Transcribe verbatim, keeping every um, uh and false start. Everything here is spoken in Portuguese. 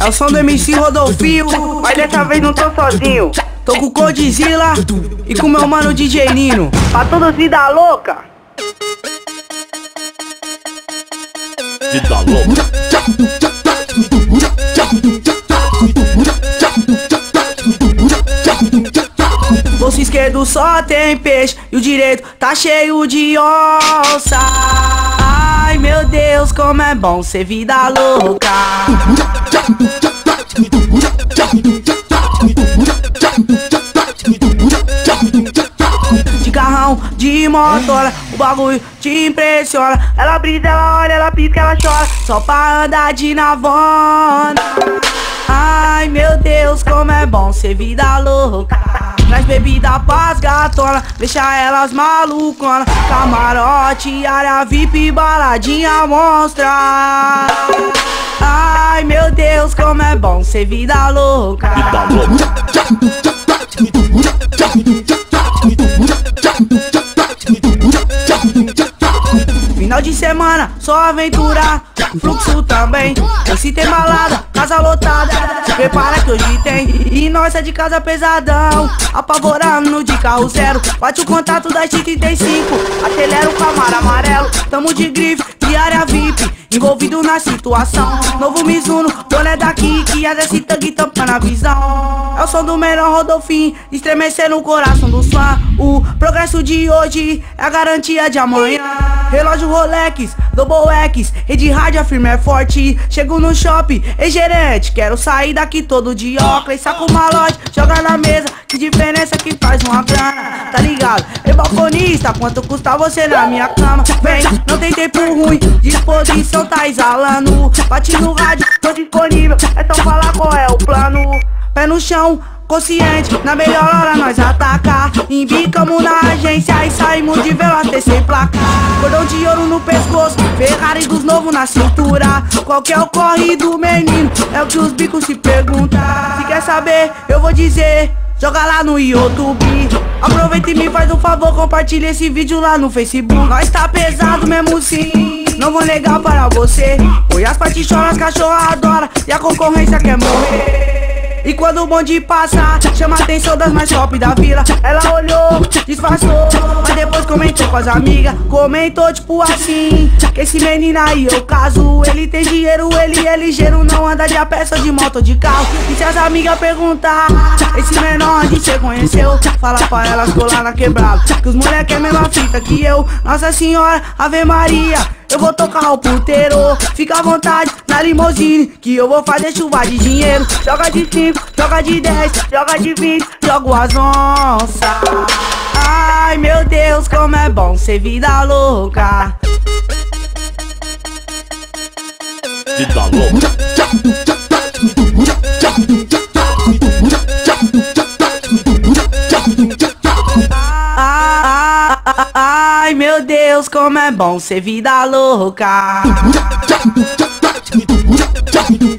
É o som do M C Rodolfinho, mas dessa vez não tô sozinho. Tô com o Godzilla e com meu mano D J Nino. Pra todos vida louca. Vida louca. Bolso esquerdo só tem peixe e o direito tá cheio de onça. Ai meu Deus, como é bom ser vida louca. De carrão, de motora, o bagulho te impressiona. Ela brisa, ela olha, ela pisca, ela chora, só pra andar de navona. Ai meu Deus, como é bom ser vida louca. Traz bebida pras gatona, deixa elas malucona. Camarote, área V I P, baladinha monstra. Ai meu Deus, como é bom ser vida louca. Vida louca. Final de semana, só aventura, fluxo também. Esse tem balada, casa lotada, se prepara que hoje tem. E nós é de casa pesadão, apavorando de carro zero. Bate o contato das trinta e cinco, acelera o Camaro amarelo. Tamo de grife, de área V I P, envolvido na situação. Novo Mizuno, boné daqui, que é desse tangue tampando a visão. É o som do melhor Rodolfinho, estremecendo o coração dos fãs. O progresso de hoje é a garantia de amanhã. Relógio Rolex, Double X, rede rádio, a firma é forte. Chego no shopping, ei gerente, quero sair daqui todo de óculos. Saco uma loja, joga na mesa, que diferença que faz uma grana, tá ligado? Ei balconista, quanto custa você na minha cama? Vem, não tem tempo ruim, disposição tá exalando. Bate no rádio, tô disponível, é só falar qual é o plano. Pé no chão, consciente, na melhor hora nós atacar. Embicamos na agência e saímos de vela até sem placa. Cordão de ouro no pescoço, Ferrari dos novos na cintura. Qual que é o corre do menino? É o que os bicos se perguntam. Se quer saber, eu vou dizer, joga lá no YouTube. Aproveita e me faz um favor, compartilha esse vídeo lá no Facebook. Nós tá pesado mesmo sim, não vou negar para você. Oi, as partes choram, as cachorras adoram e a concorrência quer morrer. E quando o bonde passa, chama a atenção das mais top da vila. Ela olhou, disfarçou, mas depois comentou com as amigas. Comentou tipo assim, que esse menino aí eu caso. Ele tem dinheiro, ele é ligeiro, não anda de a pé, só de moto ou de carro. E se as amigas perguntar, esse menor onde cê conheceu? Fala pra elas colar na quebrada, que os moleques é a mesma fita que eu. Nossa Senhora, Ave Maria, eu vou tocar o puteiro. Fica à vontade na limousine, que eu vou fazer chuva de dinheiro. Joga de cinco, joga de dez, joga de vinte, jogo as onças. Ai meu Deus, como é bom ser vida louca. Vida louca. Ai meu Deus, como é bom ser vida louca.